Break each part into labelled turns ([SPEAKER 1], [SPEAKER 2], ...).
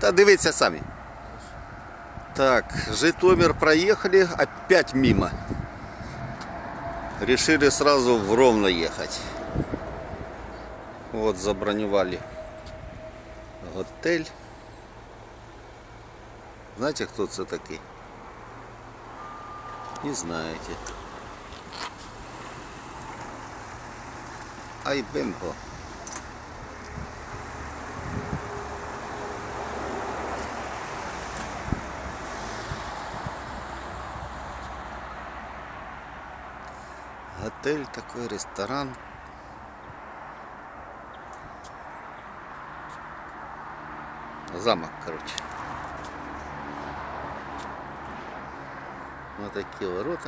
[SPEAKER 1] Да дивіться самі. Так, Житомир проехали, опять мимо. Решили сразу в Ровно ехать. Вот забронировали готель. Знаете, кто это такие? Не знаете. Айбемпо. Отель такой, ресторан. Замок, короче. Вот такие ворота.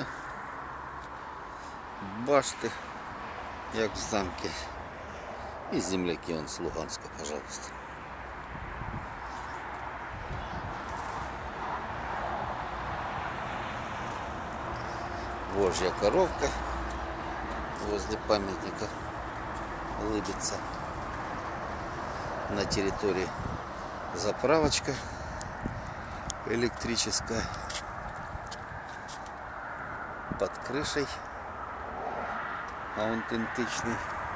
[SPEAKER 1] Башты, як в замке. И земляки он с Луганска, пожалуйста. Божья коровка возле памятника улыбится. На территории заправочка электрическая. Под крышей аутентичный.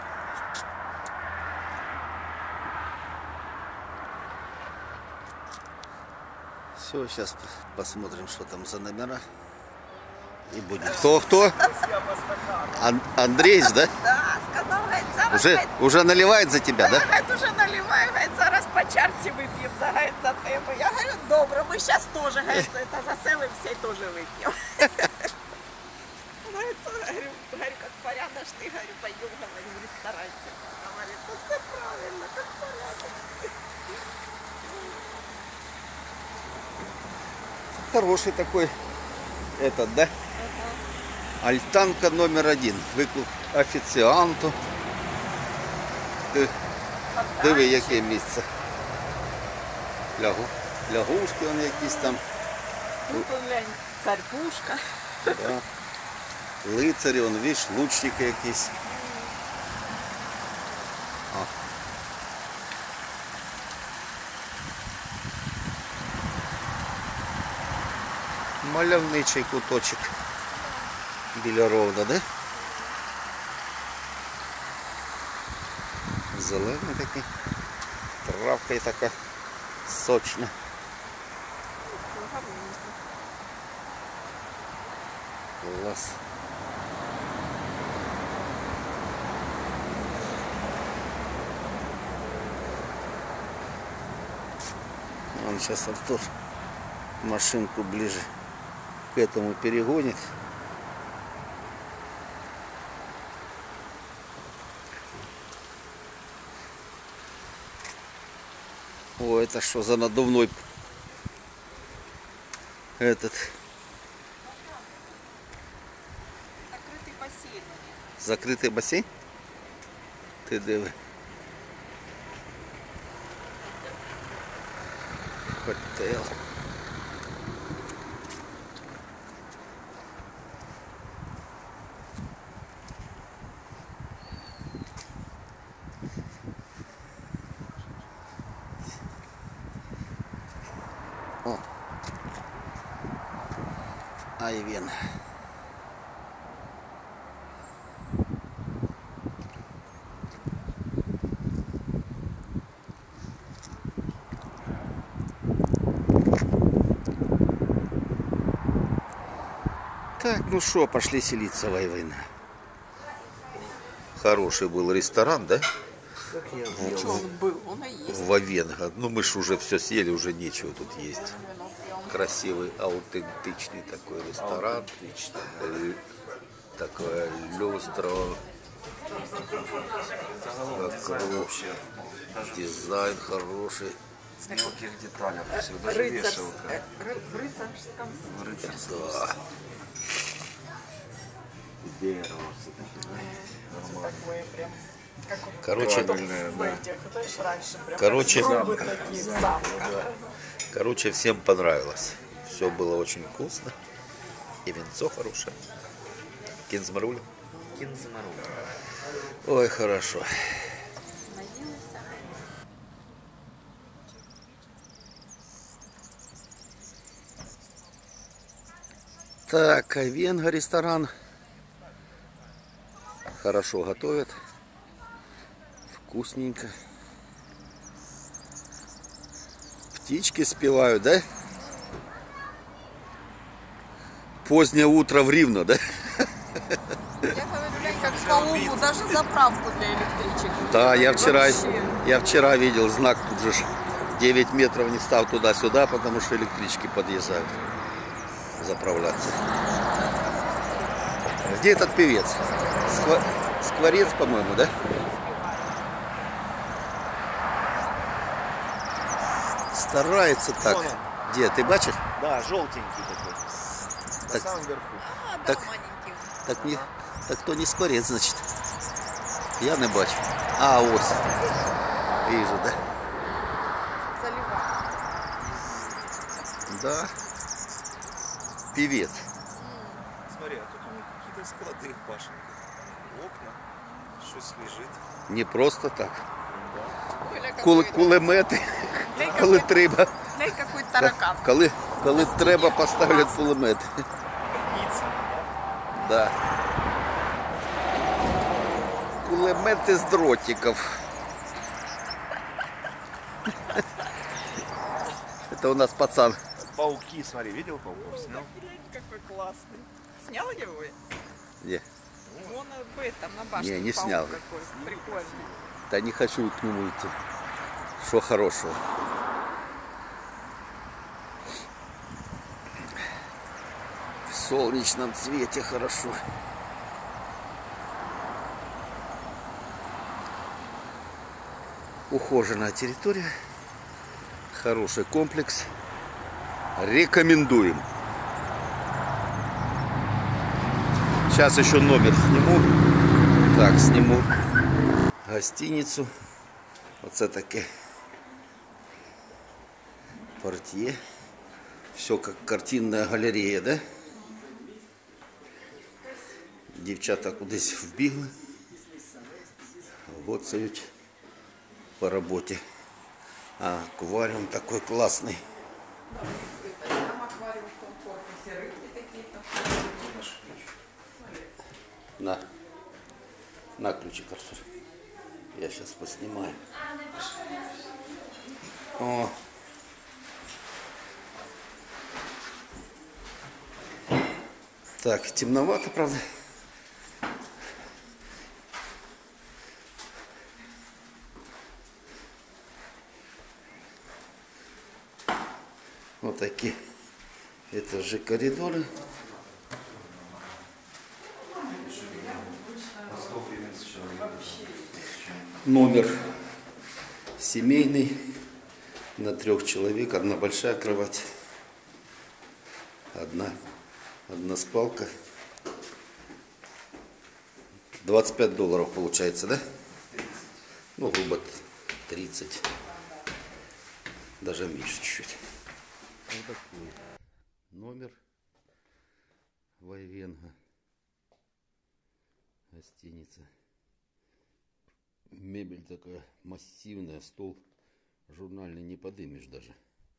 [SPEAKER 1] Все, сейчас посмотрим, что там за номера. И будет. Кто? Андрей, да?
[SPEAKER 2] Да, сказал, говорит,
[SPEAKER 1] Уже наливает за тебя, да?
[SPEAKER 2] Говорит, уже наливаю, говорит, зараз по чарці выпьем, говорит, за тебе. Я говорю, добре, мы сейчас тоже, говорит, это заселимся и тоже выпьем. Говорю, как порядочный, говорю, пойдем, говорю, в ресторанчик. Говорит, ну все правильно, как порядочный.
[SPEAKER 1] Хороший такой этот, да? Альтанка номер 1. Виклик офіціанту. Диви, яке місце. Лягушки вони якісь там.
[SPEAKER 2] Ну, глянь, царь-пушка.
[SPEAKER 1] Да. Лицарі, вон, видиш, лучники якісь. Мальовничий куточок біля Ровно, да? Зелений такий, травка така сочна. Клас. Он сейчас автор машинку ближе к этому перегонит. О, это что за надувной этот
[SPEAKER 2] Закрытый бассейн.
[SPEAKER 1] закрытый бассейн? Ты диви. Хотел. О. Айвен. Так, ну что, пошли селиться в Айвен. Хороший был ресторан, да?
[SPEAKER 2] Что он был? Он и есть.
[SPEAKER 1] В Айвен. Ну мы ж уже все съели, уже нечего тут есть. Красивый, аутентичный такой ресторан. Такое люстра. Вокруг. Дизайн хороший.
[SPEAKER 3] В мелких деталях. Все, даже вешалка.
[SPEAKER 2] В рыцарском.
[SPEAKER 3] В рыцарском.
[SPEAKER 1] Да.
[SPEAKER 3] Дерево все-таки. Нормально.
[SPEAKER 2] Такое прям. Как он
[SPEAKER 1] Короче,
[SPEAKER 2] в этих, знаешь, раньше прям.
[SPEAKER 1] Короче,
[SPEAKER 2] трубы такие, замка.
[SPEAKER 1] короче, всем понравилось. Все было очень вкусно. И винцо хорошее. Кинзмаруль. Ой, хорошо. Так, Венга ресторан. Хорошо готовят. Вкусненько. Птички спевают, да? Позднее утро в Ривно, да?
[SPEAKER 2] Я говорю, глянь, как в Калугу, даже заправку для электричек.
[SPEAKER 1] Да,
[SPEAKER 2] Вообще.
[SPEAKER 1] я вчера видел знак, тут же 9 метров не стал туда-сюда, потому что электрички подъезжают заправляться. Где этот певец? Скворец, по-моему, да? Старается так.
[SPEAKER 3] Вон он.
[SPEAKER 1] Где, ты бачишь?
[SPEAKER 3] Да, желтенький такой. На
[SPEAKER 1] Так.
[SPEAKER 3] самом верху.
[SPEAKER 2] А, да,
[SPEAKER 1] Так.
[SPEAKER 2] маленький.
[SPEAKER 1] Так то не скворец, значит. Я не бачу. А, ось. Вижу, да?
[SPEAKER 2] Заливай.
[SPEAKER 1] Да. Певец.
[SPEAKER 3] Смотри, а тут у них какие-то склады в башенках. Окна. Щось лежить.
[SPEAKER 1] Не просто так.
[SPEAKER 2] Гля, какой,
[SPEAKER 1] Кулемети,
[SPEAKER 2] Глянь,
[SPEAKER 1] коли
[SPEAKER 2] какой-
[SPEAKER 1] треба.
[SPEAKER 2] глянь, какой таракан.
[SPEAKER 1] Коли треба, поставлять кулемети.
[SPEAKER 3] Птица.
[SPEAKER 1] Да. Кулемети з дротиков. Это у нас пацан.
[SPEAKER 3] Пауки, смотри, видел пауков? Снял?
[SPEAKER 2] Глянь, какой классный. Снял его?
[SPEAKER 1] Не,
[SPEAKER 2] Вон в этом, на башне.
[SPEAKER 1] Не
[SPEAKER 2] паук
[SPEAKER 1] снял.
[SPEAKER 2] Какой. Прикольный.
[SPEAKER 1] да не хочу к нему идти. Что хорошего. В солнечном цвете хорошо. Ухоженная территория. Хороший комплекс. Рекомендуем. Сейчас еще номер сниму. Так, сниму гостиницу. Оце таке портье. Все как картинная галерея, да? Дівчата кудись вбігли. Гоцають по роботі. А, аквариум такой классный.
[SPEAKER 2] Там аквариум в том корпусе, рыбки такие-то.
[SPEAKER 1] На ключик, Артур. Я сейчас поснимаю. О. Так, темновато, правда. Вот такие. Это же коридоры. Номер семейный на 3 человек. Одна большая кровать. Одна спалка. $25 получается, да? Ну, грубо 30. Даже меньше чуть-чуть. Вот такой номер Вайвенга. Гостиница. Мебель такая массивная, стол журнальный не подымешь даже.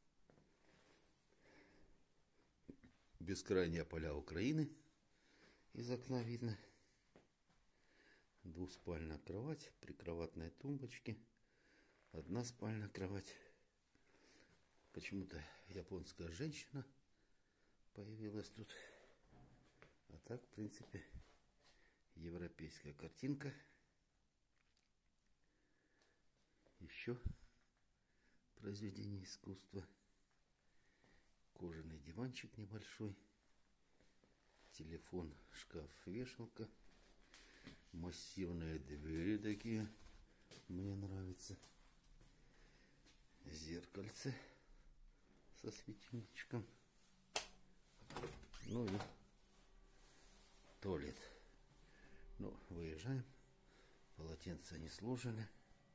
[SPEAKER 1] Бескрайние поля Украины из окна видно. Двуспальная кровать, прикроватные тумбочки, одна спальная кровать. Почему-то японская женщина появилась тут. А так, в принципе, европейская картинка. Еще произведение искусства. Кожаный диванчик небольшой. Телефон, шкаф, вешалка. Массивные двери такие. Мне нравится. Зеркальце со светильничком. Ну и туалет. Ну, выезжаем. Полотенца не сложили.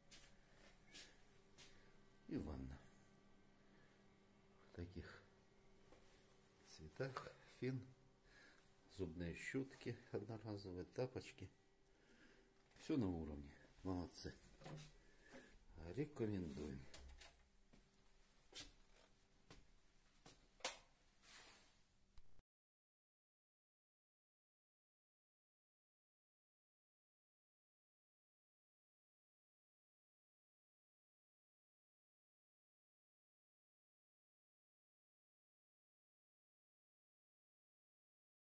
[SPEAKER 1] И ванна. В таких цветах. Фен. Зубные щетки одноразовые, тапочки. Все на уровне. Молодцы. Рекомендуем.